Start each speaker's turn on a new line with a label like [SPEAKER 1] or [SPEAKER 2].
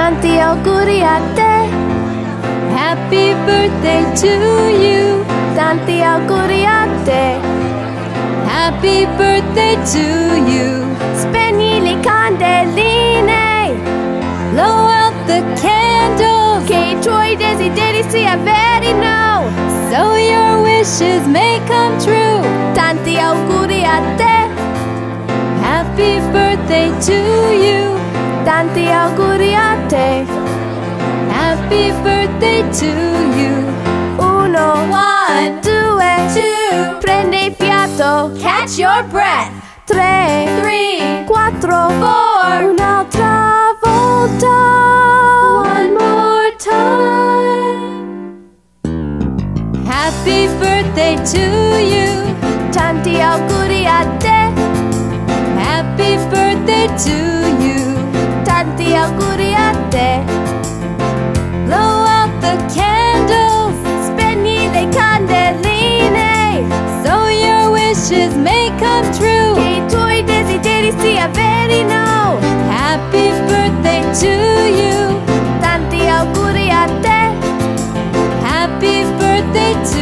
[SPEAKER 1] tanti auguri a te.
[SPEAKER 2] Happy birthday to you.
[SPEAKER 1] Tanti auguri a te.
[SPEAKER 2] Happy birthday to you.
[SPEAKER 1] Spegni le candeline,
[SPEAKER 2] Blow out the candles,
[SPEAKER 1] che i tuoi desideri si avverino.
[SPEAKER 2] so your wishes may come true.
[SPEAKER 1] Tanti auguri a te.
[SPEAKER 2] Happy birthday to you.
[SPEAKER 1] Tanti auguri a te.
[SPEAKER 2] Happy birthday to you.
[SPEAKER 1] 1,
[SPEAKER 2] 1,
[SPEAKER 1] 2,
[SPEAKER 2] 2,
[SPEAKER 1] prendi fiato.
[SPEAKER 2] catch your breath.
[SPEAKER 1] 3,
[SPEAKER 2] 3,
[SPEAKER 1] 4,
[SPEAKER 2] 4,
[SPEAKER 1] un'altra volta.
[SPEAKER 2] one more time. Happy birthday to you.
[SPEAKER 1] Tanti auguri a te.
[SPEAKER 2] Happy birthday to you.
[SPEAKER 1] Tanti auguri a te.
[SPEAKER 2] Blow out the candles,
[SPEAKER 1] Spegni le candeline,
[SPEAKER 2] so your wishes may come true.
[SPEAKER 1] che i tuoi desideri si avverino.
[SPEAKER 2] Happy birthday to you.
[SPEAKER 1] Tanti auguri a te.
[SPEAKER 2] Happy birthday to